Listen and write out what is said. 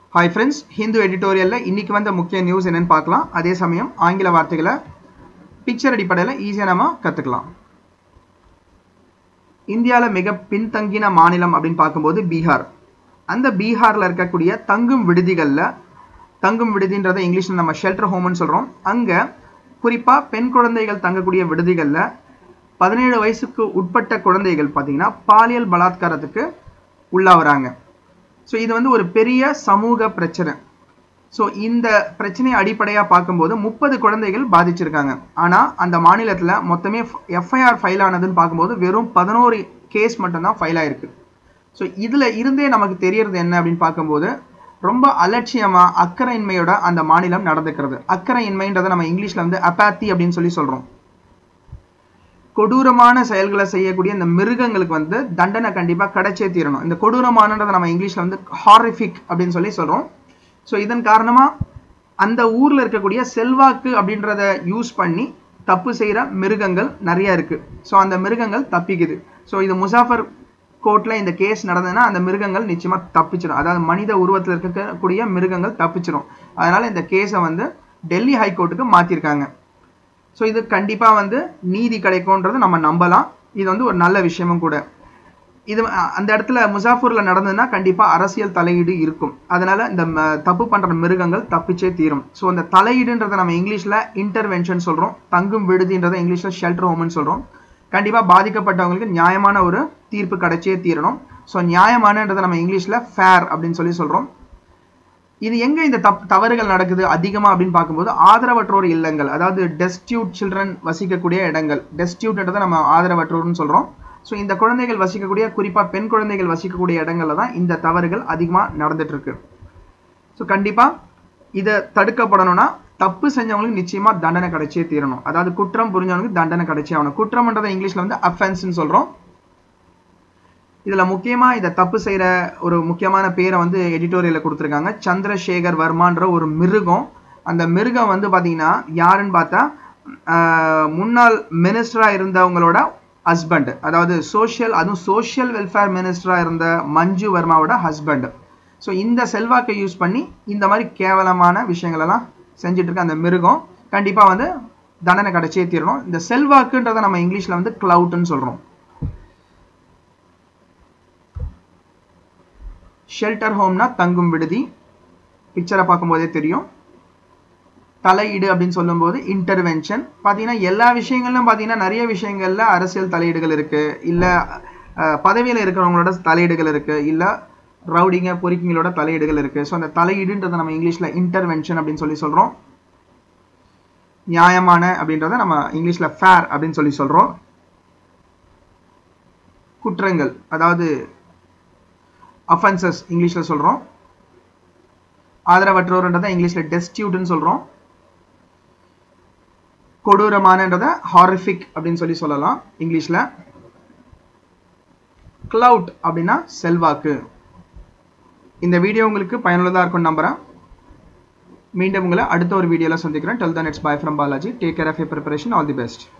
Hi friends, Hindu editorial இன்னைக்கு வந்த முக்கிய நியூஸ் என்னன்னு பார்க்கலாம். அதே சமயம் ஆங்கில வார்த்தைகளை பிக்சர் அடிப்படையில் ஈஸியா நாம கத்துக்கலாம். இந்தியால மிக பின்தங்கின மாநிலம் அப்படினு பாக்கும்போது பீகார். அந்த பீகார்ல இருக்கக்கூடிய தங்கும் விடுதிகள்ல தங்கும் விடுதின்றதை இங்கிலீஷ்ல நம்ம ஷெல்டர் ஹோம்னு சொல்றோம். அங்க குறிப்பா பெண் குழந்தைகள் தங்கக்கூடிய விடுதிகள்ல 17 வயசுக்கு உட்பட்ட குழந்தைகள் பாத்தீங்கன்னா பாலியல் பலாத்காரத்துக்கு உள்ளாவறாங்க. So இது வந்து ஒரு பெரிய சமூக பிரச்சனை. So இந்த பிரச்சனையை அடிப்படையா பார்க்கும்போது 30 குழந்தைகள் பாதிச்சிருக்காங்க. ஆனா அந்த மாநிலத்துல மொத்தமே FIR ஃபைல் ஆனதுன்னு பார்க்கும்போது வெறும் 11 கேஸ் மட்டும் தான் ஃபைல் ஆயிருக்கு. So இதுல இருந்தே நமக்கு தெரியறது என்ன அப்படினு பார்க்கும்போது ரொம்ப அலட்சியமா அக்கறையின்மையோட அந்த மாநிலம் நடந்துக்கிறது. அக்கறையின்மைன்றதை நம்ம இங்கிலீஷ்ல வந்து apathy அப்படினு சொல்றோம். கொடூரமான செயல்களை செய்யக்கூடிய இந்த மிருகங்களுக்கு வந்து தண்டனை கண்டிப்பா கிடைச்சே தீரணும். இந்த கொடூரமானன்றதை நம்ம இங்கிலீஷ்ல வந்து ஹாரிஃபிக் அப்படினு சொல்றோம். சோ இதன் காரணமா அந்த ஊர்ல இருக்கக்கூடிய செல்வாக்கு அப்படின்றத யூஸ் பண்ணி தப்பு செய்யற மிருகங்கள் நிறைய இருக்கு. சோ அந்த மிருகங்கள் தப்பிக்குது. சோ இது முசாஃபர் கோர்ட்ல இந்த கேஸ் நடந்ததுன்னா அந்த மிருகங்கள் நிச்சயமா தப்பிச்சிடும். அதாவது மனித உருவத்துல இருக்கக்கூடிய மிருகங்கள் தப்பிச்சிடும். அதனால இந்த கேஸை வந்து டெல்லி ஹைகோர்ட்டுக்கு மாத்திருக்காங்க. சோ இது கண்டிப்பா வந்து நீதி கிடைக்கும்ன்றது நம்ம நம்பலாம். இது வந்து ஒரு நல்ல விஷயமும் கூட. இது அந்த இடத்துல முசாஃபர்ல நடந்ததுன்னா கண்டிப்பா அரசியல் தலையீடு இருக்கும். அதனால இந்த தப்பு பண்ற மிருகங்கள் தப்பிச்சே தீரும். சோ அந்த தலையீடுன்றதை நம்ம இங்கிலீஷ்ல இன்டர்வென்ஷன் சொல்றோம். தங்கும் விடுதின்றதை இங்கிலீஷ்ல ஷெல்டர் ஹோம்னு சொல்றோம். கண்டிப்பா பாதிக்கப்பட்டவங்களுக்கு நியாயமான ஒரு தீர்ப்பு கிடைச்சே தீரணும். சோ நியாயமானன்றதை நம்ம இங்கிலீஷ்ல ஃபேர் அப்படின்னு சொல்றோம். இது எங்க இந்த தவறுகள் நடக்குது அதிகமா அப்படின்னு பார்க்கும்போது ஆதரவற்றோர் இல்லங்கள், அதாவது டெஸ்டியூட் சில்ட்ரன் வசிக்கக்கூடிய இடங்கள். டெஸ்டியூட்ன்றதை நம்ம ஆதரவற்றோர்னு சொல்றோம். ஸோ இந்த குழந்தைகள் வசிக்கக்கூடிய, குறிப்பா பெண் குழந்தைகள் வசிக்கக்கூடிய இடங்கள்ல தான் இந்த தவறுகள் அதிகமா நடந்துட்டு இருக்கு. ஸோ கண்டிப்பா இதை தடுக்கப்படணும்னா தப்பு செஞ்சவங்களுக்கு நிச்சயமா தண்டனை கிடைச்சே தீரணும். அதாவது குற்றம் புரிஞ்சவங்களுக்கு தண்டனை கிடைச்சே ஆகணும். குற்றம்ன்றதை இங்கிலீஷ்ல வந்து அஃபென்ஸ்னு சொல்றோம். இதுல முக்கியமா இத தப்பு செய்யற ஒரு முக்கியமான பேரை வந்து எடிட்டோரியல்ல கொடுத்திருக்காங்க. சந்திரசேகர் வர்மான்ற ஒரு மிருகம். அந்த மிருகம் வந்து பாத்தீங்கன்னா யாருன்னு பார்த்தா முன்னாள் மினிஸ்டரா இருந்தவங்களோட ஹஸ்பண்ட், அதாவது சோஷியல் வெல்ஃபேர் மினிஸ்டரா இருந்த மஞ்சு வர்மாவோட ஹஸ்பண்ட். ஸோ இந்த செல்வாக்கை யூஸ் பண்ணி இந்த மாதிரி கேவலமான விஷயங்கள் எல்லாம் செஞ்சுட்டு இருக்க அந்த மிருகம் கண்டிப்பா வந்து தண்டனை கிடைச்சே தீரணும். இந்த செல்வாக்குன்றதை நம்ம இங்கிலீஷ்ல வந்து கிளவுட்னு சொல்றோம். ஷெல்டர் ஹோம்னா தங்கும் விடுதி. பிக்சரை பார்க்கும்போதே தெரியும். தலையீடு அப்படின்னு சொல்லும்போது இன்டர்வென்ஷன். பார்த்தீங்கன்னா எல்லா விஷயங்கள்லும் பார்த்தீங்கன்னா நிறைய விஷயங்கள்ல அரசியல் தலையீடுகள் இருக்கு, இல்ல பதவியில் இருக்கிறவங்களோட தலையீடுகள் இருக்கு, இல்ல ரவுடிங்க பொறுக்கிங்களோட தலையீடுகள் இருக்கு. ஸோ அந்த தலையீடுன்றதை நம்ம இங்கிலீஷ்ல இன்டர்வென்ஷன் அப்படின்னு சொல்றோம். நியாயமான அப்படின்றத நம்ம இங்கிலீஷ்ல ஃபேர் அப்படின்னு சொல்றோம். குற்றங்கள், அதாவது offenses இங்கிலீஷ்ல சொல்றோம். ஆதரவற்றோர்ன்றதை இங்கிலீஷ்ல destituteன்னு சொல்றோம். கொடூரமானன்றதை horrific அப்படின்னு சொல்லலாம் இங்கிலீஷ்ல. clout அப்படின்னா செல்வாக்கு. இந்த வீடியோ உங்களுக்கு பயனுள்ளதா இருக்கும்னு நம்புறேன். மீண்டும் உங்களை அடுத்த ஒரு வீடியோல சந்திக்கிறேன். Till then, it's bye from Balaji. Take care of your preparation. All the best.